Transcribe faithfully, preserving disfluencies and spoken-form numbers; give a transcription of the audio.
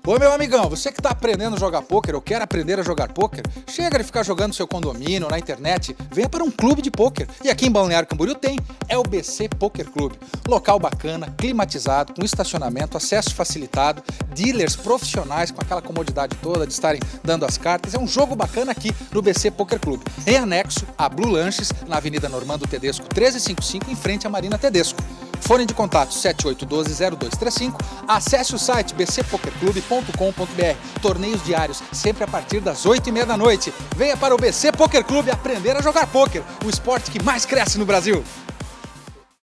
Ô meu amigão, você que está aprendendo a jogar pôquer ou quer aprender a jogar pôquer, chega de ficar jogando no seu condomínio, na internet, venha para um clube de pôquer. E aqui em Balneário Camboriú tem, é o B C Poker Club. Local bacana, climatizado, com estacionamento, acesso facilitado, dealers profissionais com aquela comodidade toda de estarem dando as cartas. É um jogo bacana aqui no B C Poker Club. Em anexo a Blue Lanches, na Avenida Normando Tedesco trezentos e cinquenta e cinco, em frente à Marina Tedesco. Fone de contato sete oito um dois zero dois três cinco. Acesse o site b c poker club ponto com ponto b r. Torneios diários, sempre a partir das oito e meia da noite. Venha para o B C Poker Club aprender a jogar pôquer, o esporte que mais cresce no Brasil.